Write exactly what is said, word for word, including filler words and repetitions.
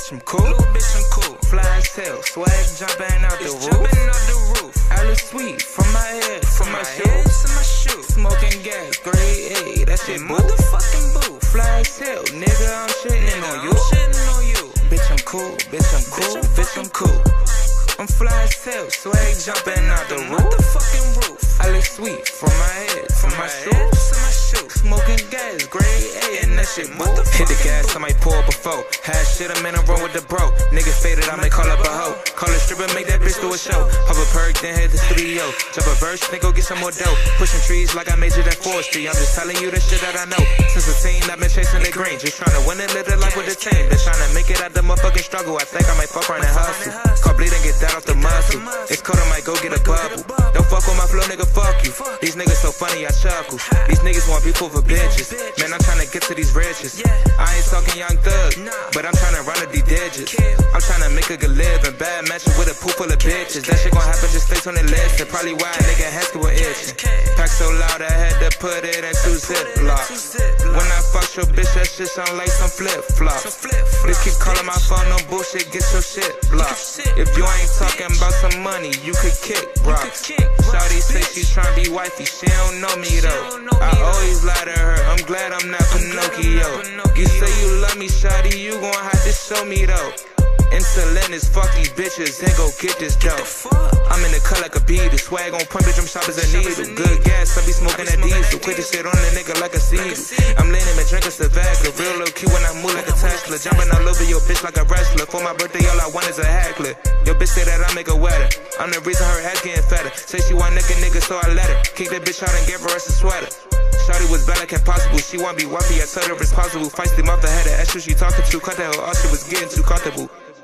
bitch, I'm cool. Little bitch, I'm cool. Fly as hell, swag jumping out the roof. Jumping out the roof. I look sweet from my head to my shoes. To my shoes. Smoking gas, grade A, that shit motherfucking boo. Fly as hell, nigga, I'm shitting on you. I'm shitting on you. Bitch, I'm cool. Bitch, I'm cool. Bitch, I'm cool. I'm fly as hell, swag jumping out the roof. The fucking roof. I look sweet from my head to my shoes. Smoking gas, grade A, and that shit move. Hit the gas, I might pull up a foe. Had shit, I'm in a room with the bro. Nigga faded, I might call up a hoe. Call a stripper, make that bitch do a show. Pop a perk, then hit the studio. Drop a verse, then go get some more dough. Pushing trees like I majored at forestry. I'm just telling you the shit that I know. Since a teen, I've been chasing the green. Just trying to win and live the life with the team. Been trying to make it out the motherfucking struggle. I think I might fuck around and hustle. Call bleed and get that off the muscle. It's cold, I might go get a bubble. Don't fuck with my flow, nigga, fuck you. These niggas so funny, I chuckle. These niggas want people for bitches. Man, I'm tryna get to these riches. I ain't talking young thug, but I'm tryna run up these digits. I'm tryna make a good living. Bad matching with a pool full of bitches. That shit gon' happen, just stay on the list. And probably why a nigga Haskell was itching. Pack so loud, I had to put it in two ziplocs. When I fuck your bitch, that shit sound like some flip-flops. Just keep calling my phone, no bullshit, get your shit blocked. If you ain't talking about some money, you could kick rocks. Shawty say she's tryna be wifey, she don't know me though. I always lie to her, I'm glad I'm not Pinocchio. You say you love me, shawty, you gon' have to show me though. Insulin is fuck these bitches and go get this dough. I'm in the cut like a beetle, swag on point, bitch, I'm sharp as a needle. Good gas, I be smoking that diesel, quick to shit on a nigga like a seagull. I'm leaning and drinking Savaglia, real low key when I move like a Tesla. Jumping all over your bitch like a wrestler. For my birthday, all I want is a heckler. Your bitch say that I make her wetter. I'm the reason her ass getting fatter. Say she want naked nigga, so I let her. Kick that bitch out and give her a sweater. Shawty was bad like impossible, she wanna be wifey, I told her it's possible. Feisty mother had an extra she talking to, cut that her off, she was getting too comfortable.